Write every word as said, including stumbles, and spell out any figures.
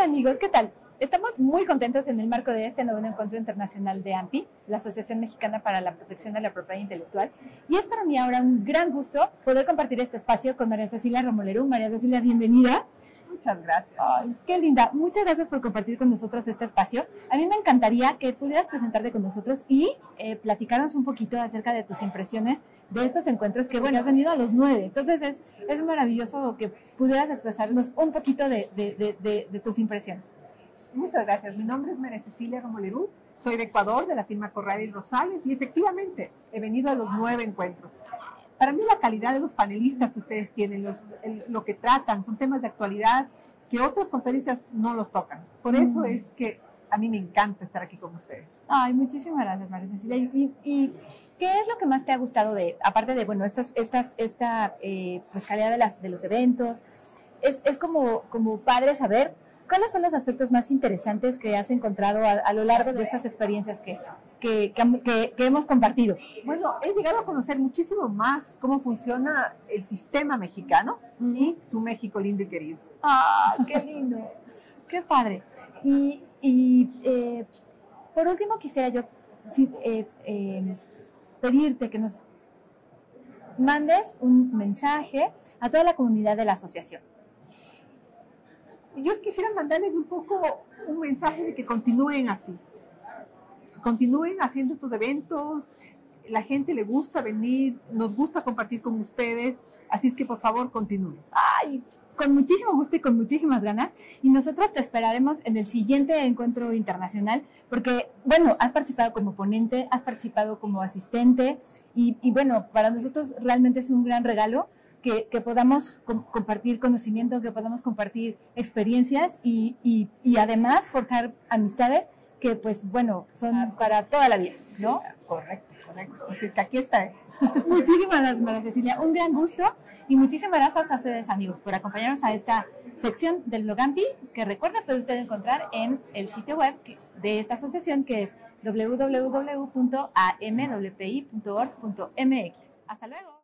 Hola amigos, ¿qué tal? Estamos muy contentos en el marco de este noveno encuentro internacional de AMPI, la Asociación Mexicana para la Protección de la Propiedad Intelectual, y es para mí ahora un gran gusto poder compartir este espacio con María Cecilia Romolerú. María Cecilia, bienvenida. Muchas gracias. Ay, qué linda. Muchas gracias por compartir con nosotros este espacio. A mí me encantaría que pudieras presentarte con nosotros y eh, platicarnos un poquito acerca de tus impresiones de estos encuentros que, bueno, has venido a los nueve. Entonces es, es maravilloso que pudieras expresarnos un poquito de, de, de, de, de tus impresiones. Muchas gracias. Mi nombre es María Cecilia Romolerú. Soy de Ecuador, de la firma Corrales y Rosales, y efectivamente he venido a los nueve encuentros. Para mí la calidad de los panelistas que ustedes tienen, los, el, lo que tratan, son temas de actualidad que otras conferencias no los tocan. Por eso mm. es que a mí me encanta estar aquí con ustedes. Ay, muchísimas gracias, María Cecilia. Y, y ¿qué es lo que más te ha gustado de, aparte de, bueno, estos, estas, esta eh, pues, calidad de, las, de los eventos? Es, es como, como padre saber ¿cuáles son los aspectos más interesantes que has encontrado a, a lo largo de estas experiencias que, que, que, que hemos compartido? Bueno, he llegado a conocer muchísimo más cómo funciona el sistema mexicano uh-huh. y su México lindo y querido. ¡Ah, qué lindo! ¡Qué padre! Y, y eh, por último quisiera yo eh, eh, pedirte que nos mandes un mensaje a toda la comunidad de la asociación. Yo quisiera mandarles un poco un mensaje de que continúen así. Continúen haciendo estos eventos. La gente le gusta venir, nos gusta compartir con ustedes. Así es que, por favor, continúen. ¡Ay! Con muchísimo gusto y con muchísimas ganas. Y nosotros te esperaremos en el siguiente encuentro internacional. Porque, bueno, has participado como ponente, has participado como asistente. Y, y bueno, para nosotros realmente es un gran regalo. Que, que podamos com compartir conocimiento, que podamos compartir experiencias y, y, y además forjar amistades que, pues, bueno, son para toda la vida, ¿no? Correcto, correcto. Así es que aquí está. Muchísimas gracias, María Cecilia. Un gran gusto y muchísimas gracias a ustedes, amigos, por acompañarnos a esta sección del blog AMPI, que recuerda, puede usted encontrar en el sitio web de esta asociación, que es w w w punto a m w p i punto org punto m x. Hasta luego.